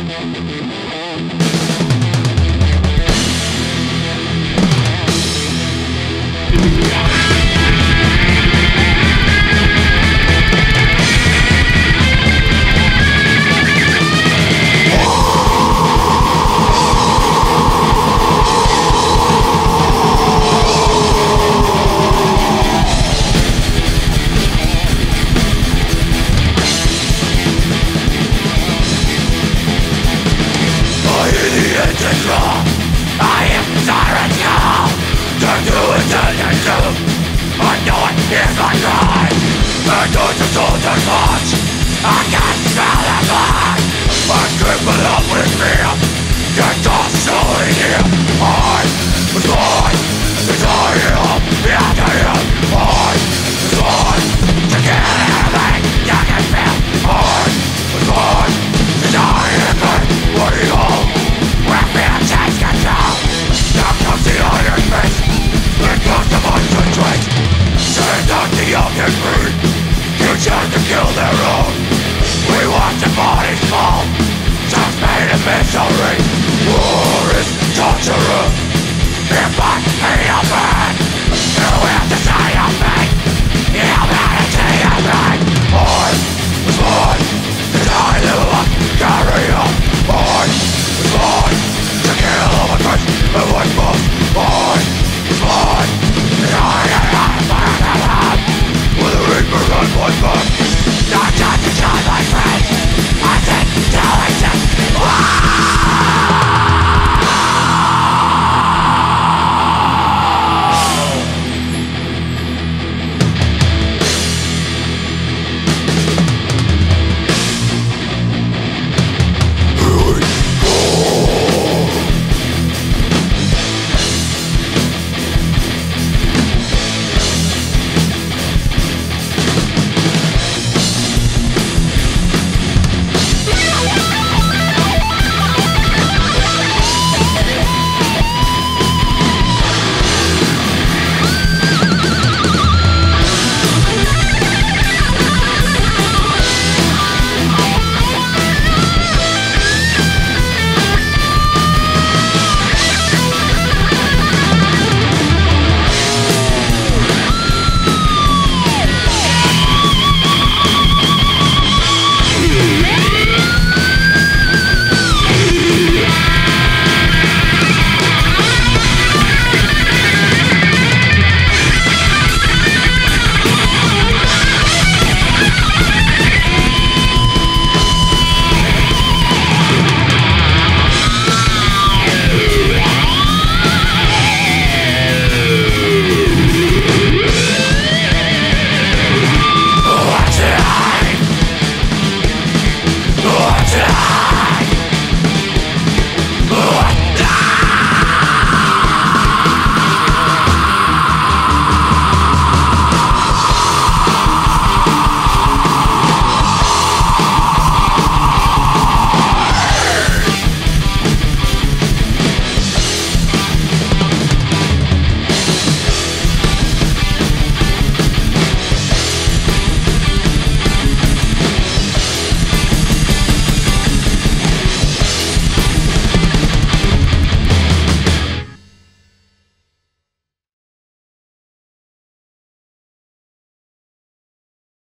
I am tyrant now. Turn to eternal doom. I know it is my crime. And those who told their thoughts, I can smell their blood. I'm crippled up with fear. Get off slowly here. I was born to die here. Yeah, I am. I was born to kill everything you can feel. I was born to die in my body hole. Where fear takes control. Now comes the iron fist. It comes the monster trait. Send out the young and free. Teach them to kill their own. We watch the bodies fall. Just made of misery. War is torture. Fear but pain of